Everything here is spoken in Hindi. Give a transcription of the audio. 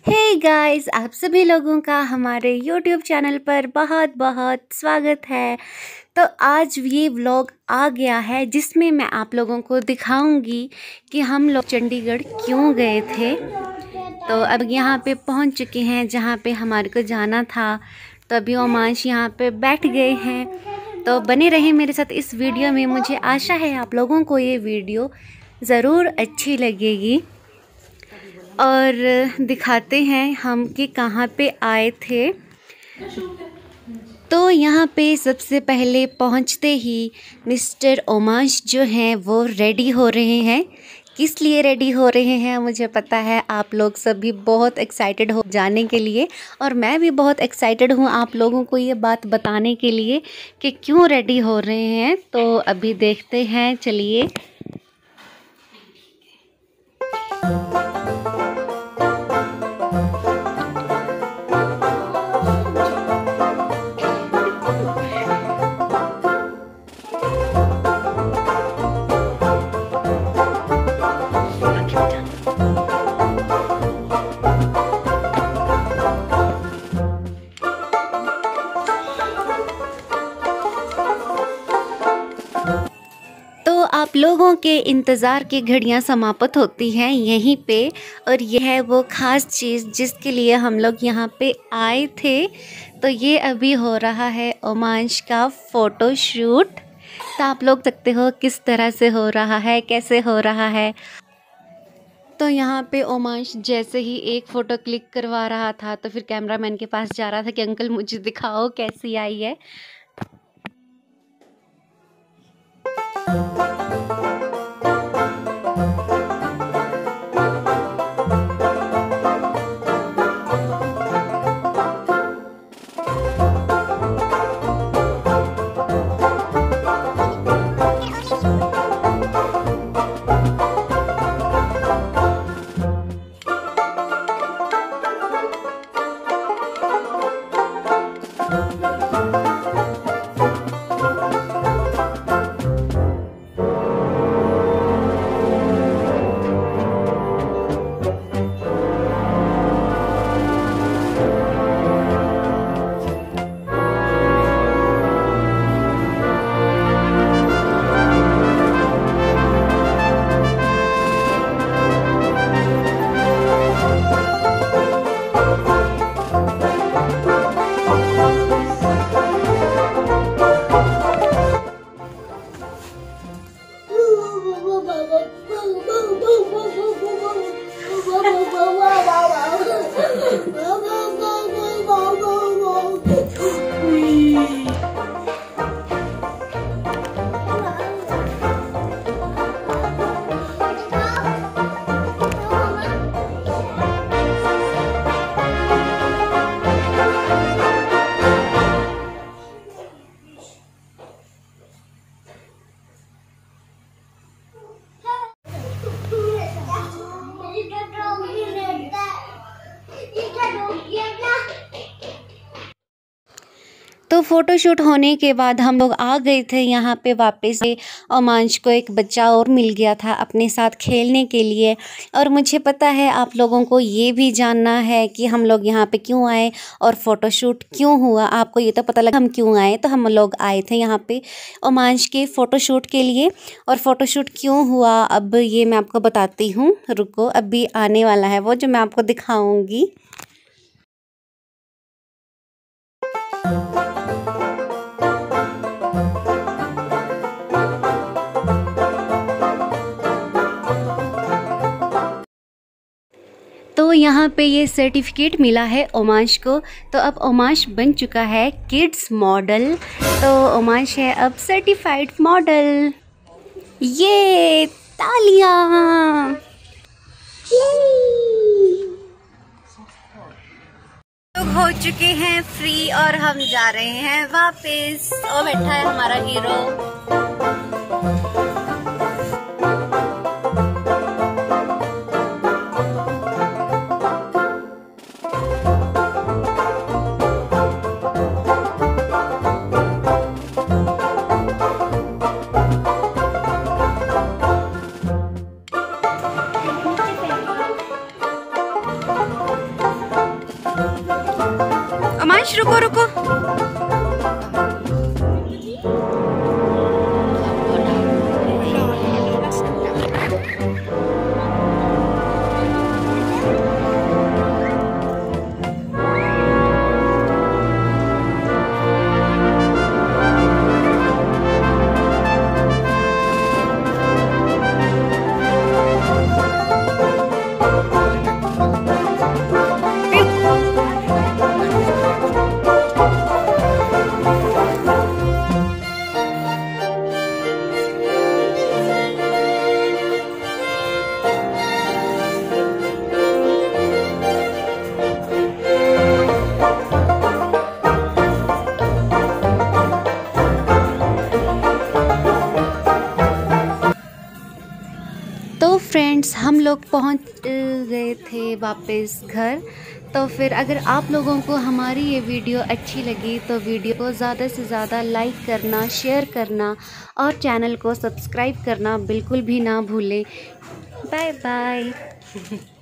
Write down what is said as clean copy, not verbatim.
हे गाइस, आप सभी लोगों का हमारे यूट्यूब चैनल पर बहुत बहुत स्वागत है। तो आज ये व्लॉग आ गया है जिसमें मैं आप लोगों को दिखाऊंगी कि हम लोग चंडीगढ़ क्यों गए थे। तो अब यहाँ पे पहुँच चुके हैं जहाँ पे हमारे को जाना था। तो अभी ओमांश यहाँ पे बैठ गए हैं। तो बने रहे मेरे साथ इस वीडियो में। मुझे आशा है आप लोगों को ये वीडियो ज़रूर अच्छी लगेगी। और दिखाते हैं हम कि कहाँ पे आए थे। तो यहाँ पे सबसे पहले पहुँचते ही मिस्टर ओमांश जो हैं वो रेडी हो रहे हैं। किस लिए रेडी हो रहे हैं मुझे पता है, आप लोग सभी बहुत एक्साइटेड हो जाने के लिए, और मैं भी बहुत एक्साइटेड हूँ आप लोगों को ये बात बताने के लिए कि क्यों रेडी हो रहे हैं। तो अभी देखते हैं, चलिए। आप लोगों के इंतज़ार की घड़ियां समाप्त होती हैं यहीं पे, और यह है वो ख़ास चीज़ जिसके लिए हम लोग यहाँ पे आए थे। तो ये अभी हो रहा है ओमांश का फ़ोटो शूट। तो आप लोग देखते हो किस तरह से हो रहा है, कैसे हो रहा है। तो यहाँ पे ओमांश जैसे ही एक फ़ोटो क्लिक करवा रहा था तो फिर कैमरामैन के पास जा रहा था कि अंकल मुझे दिखाओ कैसी आई है। तो फ़ोटोशूट होने के बाद हम लोग आ गए थे यहाँ पे वापस से। ओमांश को एक बच्चा और मिल गया था अपने साथ खेलने के लिए। और मुझे पता है आप लोगों को ये भी जानना है कि हम लोग यहाँ पे क्यों आए और फ़ोटोशूट क्यों हुआ। आपको ये तो पता लगा हम क्यों आए। तो हम लोग आए थे यहाँ पे ओमांश के फ़ोटोशूट के लिए। और फ़ोटोशूट क्यों हुआ अब ये मैं आपको बताती हूँ, रुको। अभी आने वाला है वो जो मैं आपको दिखाऊँगी। तो यहाँ पे ये सर्टिफिकेट मिला है ओमांश को। तो अब ओमांश बन चुका है किड्स मॉडल। तो ओमांश है अब सर्टिफाइड मॉडल। ये तालियां। लोग हो चुके हैं फ्री और हम जा रहे हैं वापस। और बैठा है हमारा हीरो। यश रुको रुको। तो फ्रेंड्स हम लोग पहुंच गए थे वापस घर। तो फिर अगर आप लोगों को हमारी ये वीडियो अच्छी लगी तो वीडियो को ज़्यादा से ज़्यादा लाइक करना, शेयर करना और चैनल को सब्सक्राइब करना बिल्कुल भी ना भूलें। Bye bye.